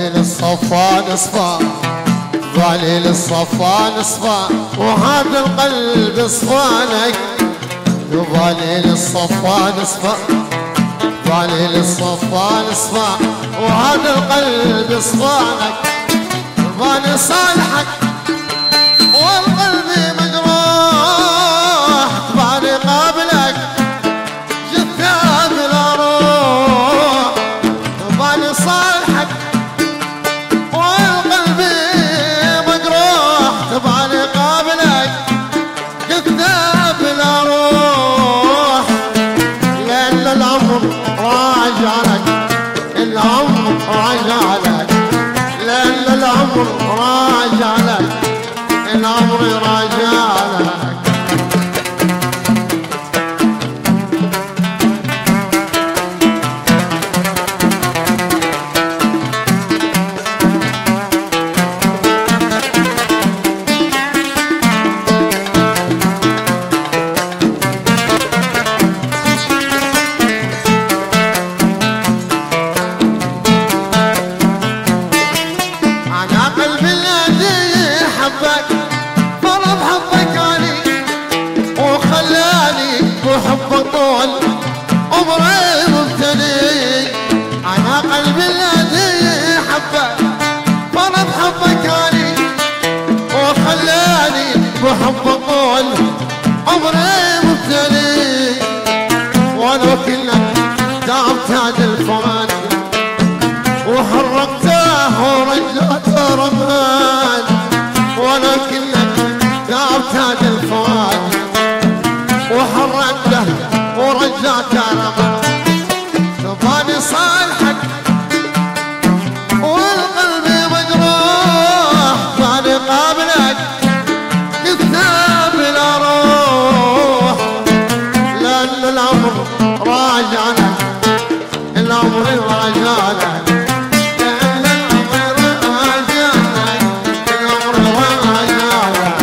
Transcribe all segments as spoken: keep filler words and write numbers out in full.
ظليل الصفا نصفى، ظليل الصفا نصفى، وهذا القلب صفانك. ظليل الصفا نصفى، ظليل الصفا نصفى، وهذا القلب صفانك. ظاني صالحك والقلب مجروح، ظاني قابلك جثاب الروح. ظاني صالحك والقلب مجروح، ظاني قابلك جثاب الروح. لأن العمر راجع لك، العمر راجع لك، لأن العمر راجع لك، العمر راجع لك. وحب طول عمري مبتلي، ولو كلك تعبت هذا الفران وحرقته ورجعته رمان. ولو كلك تعبت هذا الفران وحرقته ورجعته رمان. ظاني صالحك والقلب مجروح، ظاني قابلك جثاب الروح. لأن العمر راجع لك، العمر راجع لك، لأن العمر راجع لك، العمر راجع لك.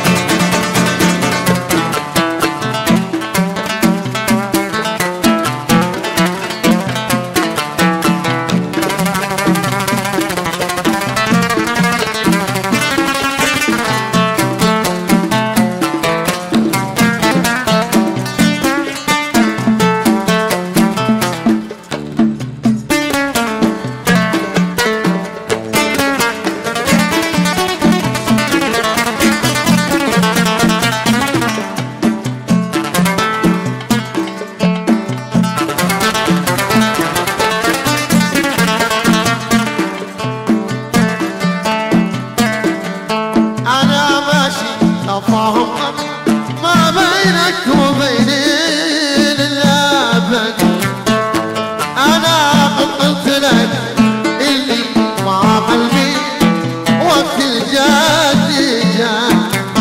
ما بينك وبيني للأبد، أنا قلت لك اللي مع قلبي وقت الجد جاء.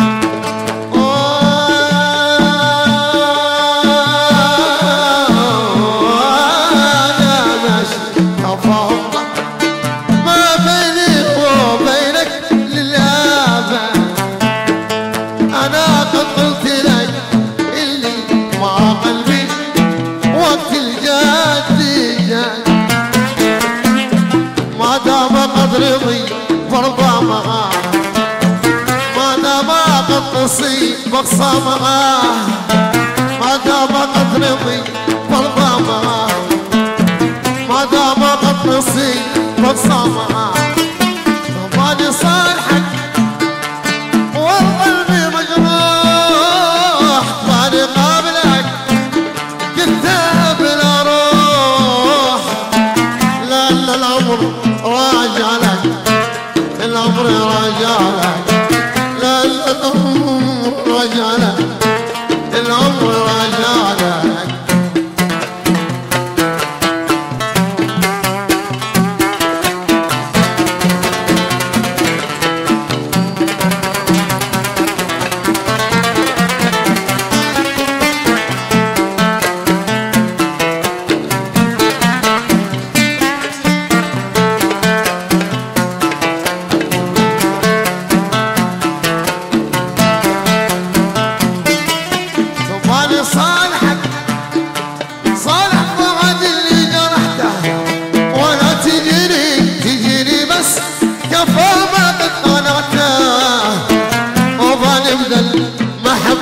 أنا ماشي تفاهم ما بيني وبينك للأبد، أنا قد قلت لك اللي مع قلبي وقت الجد جاي. ما دام قد رضي برضى معاه، ما دام قد قصي بقصى معاه، ما دام قد رضي برضى معاه، ما دام قد قصي بقصى معاه. ظاني صالحك والقلب مجروح، ظاني قابلك جثاب الروح. لأن العمر راجع لك، العمر راجع لك، لأن العمر راجع لك، العمر راجع لك. صالحك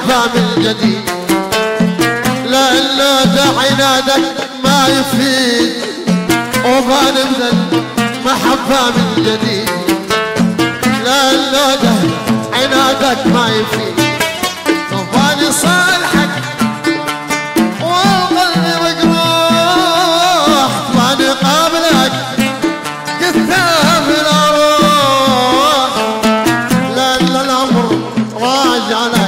محبة من جديد، لأن عنادك ما يفيد، وبنبذل محبة من جديد، لأن عنادك ما يفيد، وباني صالحك والقلب مجروح، باني قابلك كذاب الأروح، لأن الأمر راجع لك